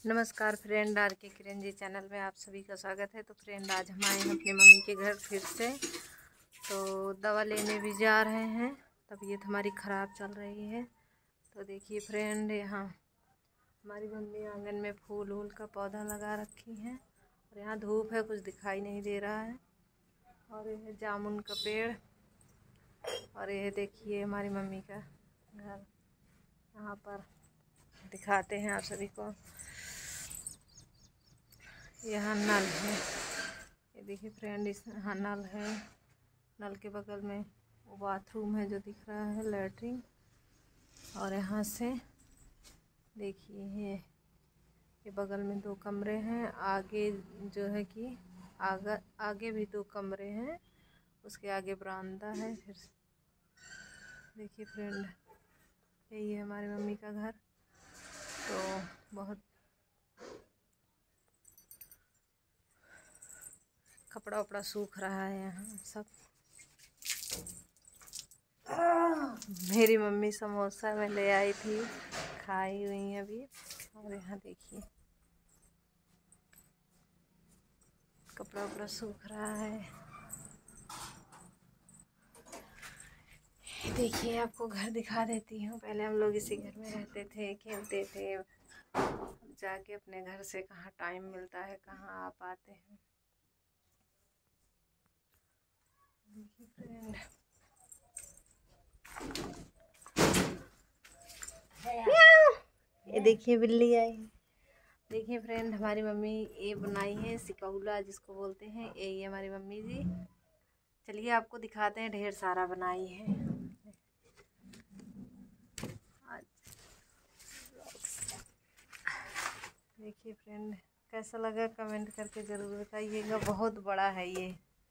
नमस्कार friend, are के Kiran ji channel में आप सभी का स्वागत है। तो फ्रेंड, आज हम आए हैं अपनी मम्मी के घर फिर से। तो दवा लेने भी जा रहे हैं। तबीयत हमारी ख़राब चल रही है। तो देखिए फ्रेंड, यहाँ हमारी मम्मी आंगन में फूल वूल का पौधा लगा रखी हैं और यहाँ धूप है, कुछ दिखाई नहीं दे रहा है। और यह जामुन का पेड़, और यह देखिए हमारी मम्मी का घर। यहाँ पर दिखाते हैं आप सभी को। यहाँ नल है, ये देखिए फ्रेंड, इस यहाँ नल है। नल के बगल में वो बाथरूम है जो दिख रहा है, लैट्रिन। और यहाँ से देखिए ये बगल में 2 कमरे हैं। आगे जो है कि आगे भी 2 कमरे हैं, उसके आगे बरामदा है। फिर देखिए फ्रेंड, यही है हमारी मम्मी का घर। तो बहुत कपड़ा वपड़ा सूख रहा है यहाँ सब। मेरी मम्मी समोसा में ले आई थी, खाई हुई अभी। और यहाँ देखिए कपड़ा वपड़ा सूख रहा है। देखिए आपको घर दिखा देती हूँ। पहले हम लोग इसी घर में रहते थे, खेलते थे। जाके अपने घर से कहाँ टाइम मिलता है, कहाँ आ पाते हैं। देखिए फ्रेंड, ये देखिए बिल्ली आई है। देखिए फ्रेंड, हमारी मम्मी ये बनाई है सिकौला, जिसको बोलते हैं। ये हमारी मम्मी जी। चलिए आपको दिखाते हैं, ढेर सारा बनाई है। देखिए फ्रेंड, कैसा लगा कमेंट करके ज़रूर बताइएगा। बहुत बड़ा है ये।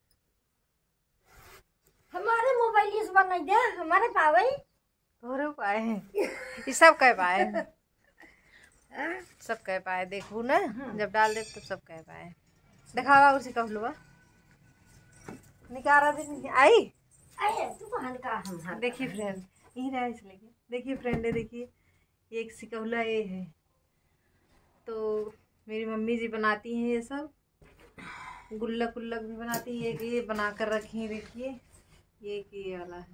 हमारे मोबाइल इस बार नहीं दे, हमारे पावे तोरे पाए हैं, ये सब कह पाए हैं। सब कह पाए, देखू ना जब डाल दे तब सब कह पाए। दिखावा उसी का हुआ निकारा दिन आई। तू तो हल्का हम। देखिए फ्रेंड, यही रहा इसलिए। देखिए फ्रेंड, देखिए ये एक सिकौला ये है। तो मेरी मम्मी जी बनाती हैं ये सब। गुल्लक उल्लक भी बनाती है। ये बना कर रखी है। देखिए ये वाला है,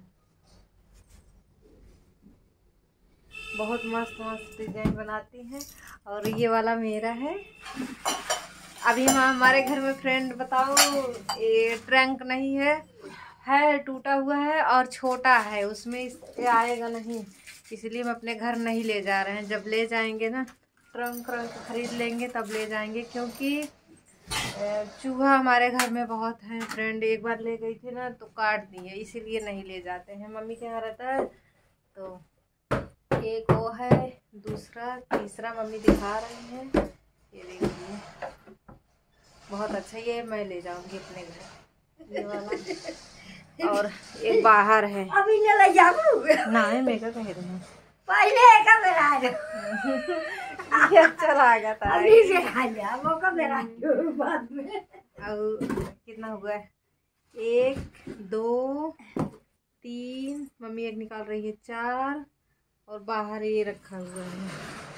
बहुत मस्त मस्त डिजाइन बनाती हैं। और ये वाला मेरा है। अभी हमारे घर में फ्रेंड बताओ, ये ट्रंक नहीं है टूटा हुआ है और छोटा है, उसमें ये आएगा नहीं। इसलिए हम अपने घर नहीं ले जा रहे हैं। जब ले जाएंगे ना, ट्रंक खरीद लेंगे तब ले जाएंगे। क्योंकि चूहा हमारे घर में बहुत है फ्रेंड। एक बार ले गई थी ना तो काट दिए, इसीलिए नहीं ले जाते हैं। मम्मी के यहाँ रहता है। तो एक वो है, दूसरा तीसरा मम्मी दिखा रही हैं। ये देखिए बहुत अच्छा, ये मैं ले जाऊंगी अपने घर, ये वाला। और एक बाहर है, अभी ले ले जाऊं ना है मेरा कह रही हूँ। पहले का मेरा ये अच्छा लगा था। अभी से खा जा, वो का मेरा बाद में। और कितना हुआ है? 1 2 3, मम्मी एक निकाल रही है 4, और बाहर ये रखा हुआ है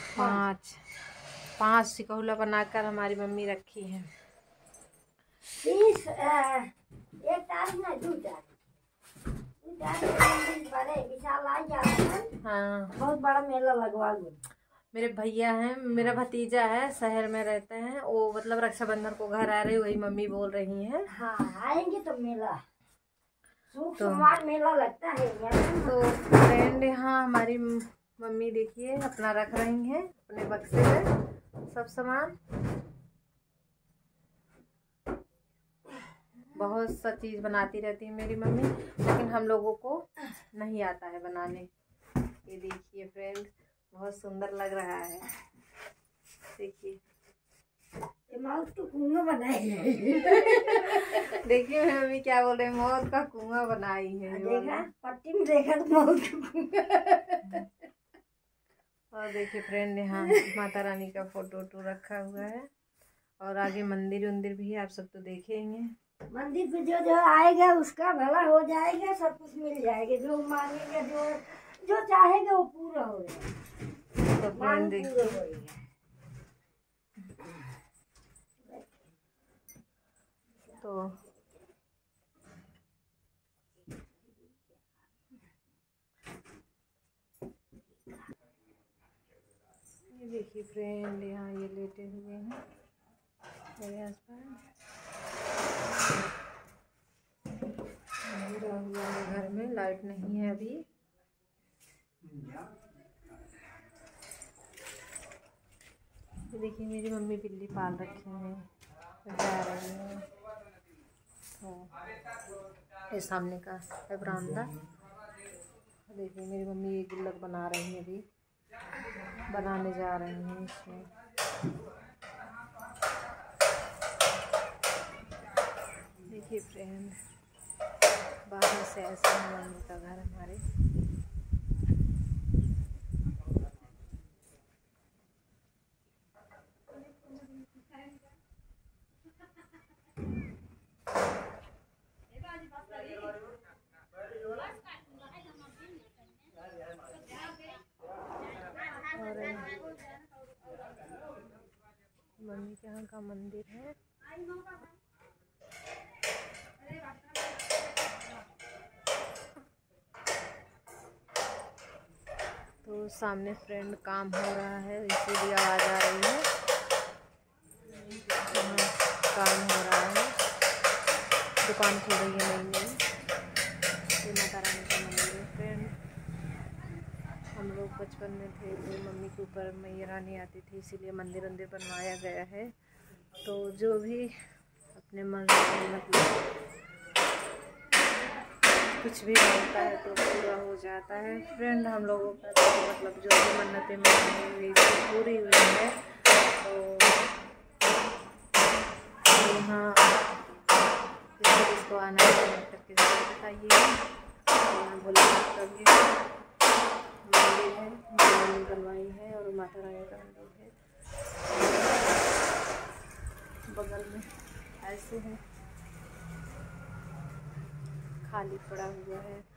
5 सिकौला बनाकर हमारी मम्मी रखी है। 30 एक तारीख ना 2 तारीख बड़े विशाल आ जा। हाँ, बहुत बड़ा मेला लगवा लूं। मेरे भैया हैं, मेरा भतीजा है, शहर में रहते हैं वो। मतलब रक्षाबंधन को घर आ रहे, वही मम्मी बोल रही हैं। हाँ आएंगे तो मेला, सोमवार मेला लगता है। तो फ्रेंड, यहाँ हमारी मम्मी देखिए अपना रख रही हैं अपने बक्से में सब सामान। बहुत सा चीज़ बनाती रहती है मेरी मम्मी, लेकिन हम लोगों को नहीं आता है बनाने। ये देखिए फ्रेंड, बहुत सुंदर लग रहा है। देखिए मौत का कुआं बनाई है। देखिए मम्मी क्या बोल रहे हैं, मौत का कुआं बनाई है। देखा पट्टी में देखा तो मौत का कुआं। और देखिए फ्रेंड, यहाँ माता रानी का फोटो रखा हुआ है। और आगे मंदिर उंदिर भी है, आप सब तो देखेंगे। मंदिर पे जो आएगा उसका भला हो जाएगा, सब कुछ मिल जाएगा। जो मांगेगा, जो चाहेगा वो पूरा हो जाएगा। तो फ्रेंड देखिए, तो ये देखिए फ्रेंड, यहाँ ये लेटे हुए हैं मेरे हस्बैंड। अंधेरा हुआ है घर में, लाइट नहीं है अभी। ये देखिए मेरी मम्मी बिल्ली पाल रखी है, जा रही है। तो ये सामने का है बरामदा। देखिए मेरी मम्मी ये गुल्लक बना रही है, अभी बनाने जा रही हैं इसमें। देखिए फ्रेंड, बाहर से ऐसा है मम्मी का घर हमारे। और मम्मी के यहाँ का मंदिर है। तो सामने फ्रेंड काम हो रहा है, इसीलिए आवाज़ आ रही है। काम हो रहा है, दुकान खुल रही है नई नई। ये माता रानी का मंदिर है फ्रेंड। हम लोग बचपन में थे तो मम्मी के ऊपर मैया रानी आती थी, इसीलिए मंदिर बनवाया गया है। तो जो भी अपने मन से मतलब कुछ भी होता है तो पूरा हो जाता है फ्रेंड। हम लोगों का तो मतलब जो भी मन्नतें मांगी हुई पूरी हुई है। तो यहाँ जिसको आना है करके बताइए। यहाँ बोला कभी मंदिर है, मम्मी बनवाई है, और माता रानी का मंदिर है बगल में। ऐसे है, खाली पड़ा हुआ है।